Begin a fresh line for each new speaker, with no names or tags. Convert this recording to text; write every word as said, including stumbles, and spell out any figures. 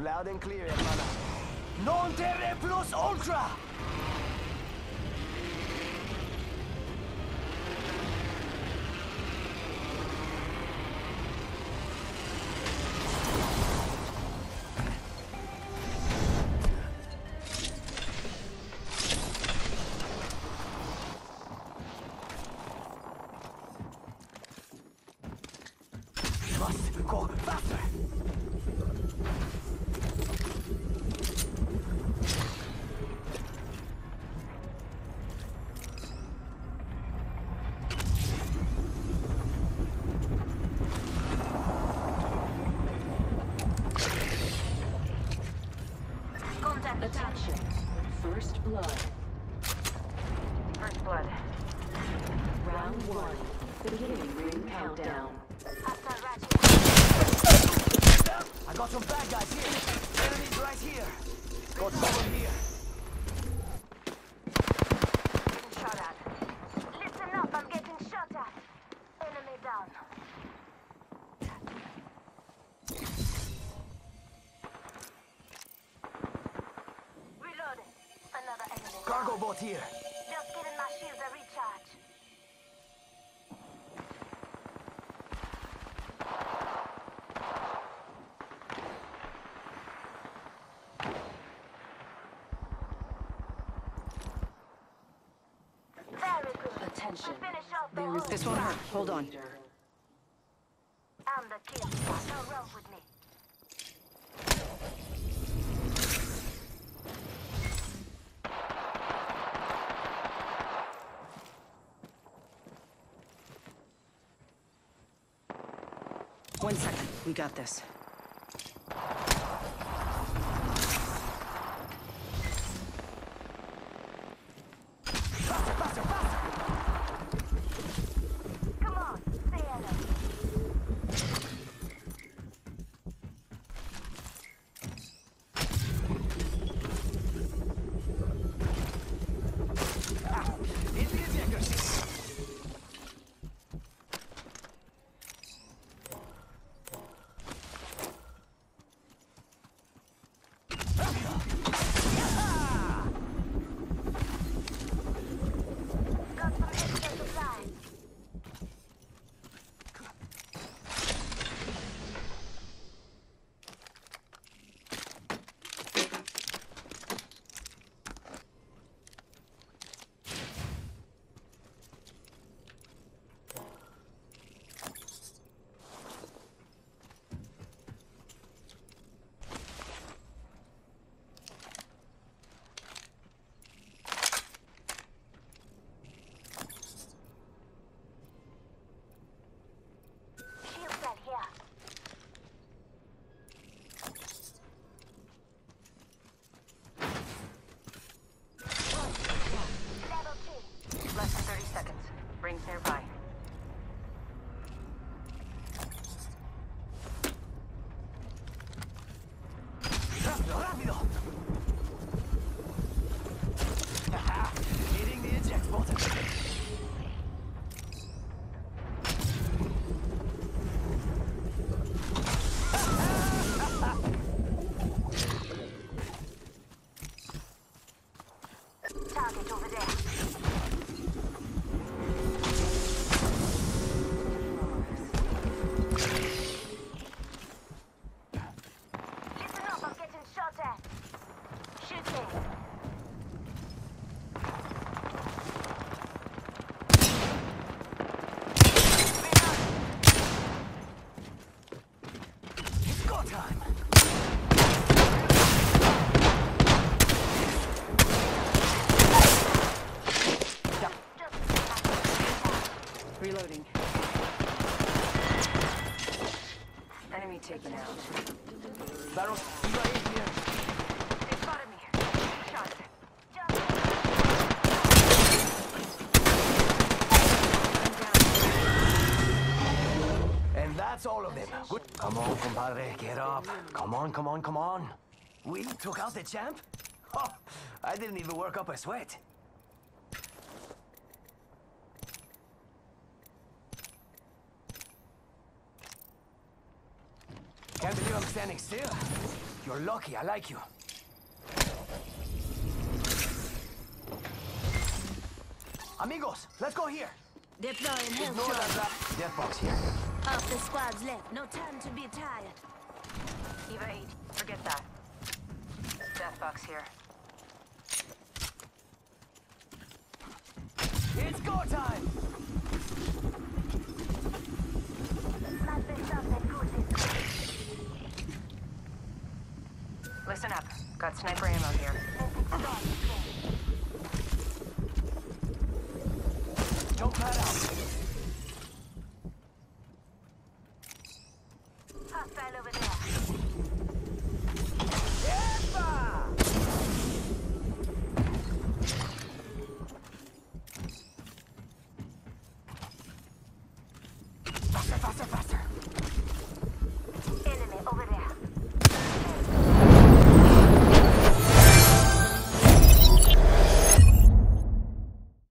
Loud and clear, hermana. Non terre plus ultra! Must go faster!
Attention. First blood.
First blood.
Round one. Beginning ring countdown.
I got some bad guys here. Enemies right here. Got someone here.
Getting shot at. Listen up, I'm getting shot at. Enemy down. Reloading. Another enemy.
Cargo boat here.
Just giving my shields a recharge. Very good.
Attention.
We finish off the
There is
whole
This won't hurt.
squad.
Hold on.
I'm the king. No rope with me.
One second. We got this.
Faster, faster, faster!
Come on, stay alert.
Ah, in the ejector seat.
Got some extra supplies. Shield cell here. Level two.
Less than thirty seconds. Rings nearby.
Rápido, rápido! Haha, hitting the eject button.
Target over there. Listen up, I'm getting shot at. Shooting.
It's go time!
Reloading.
Enemy taken out.
Barrel, you are in here.
They spotted me. Shot.
And that's all of them. Good. Come on, compadre, get up. Come on, come on, come on. We took out the champ? Oh, I didn't even work up a sweat. Can't believe I'm standing still. You're lucky, I like you. Amigos, let's go here.
Deploying health
Ignore that
drone.
ra- Death box here.
Half the squad's left. No time to be tired.
Eva eight, forget that. Death box here.
It's go time!
Listen up. Got sniper ammo here.
Jump pad out.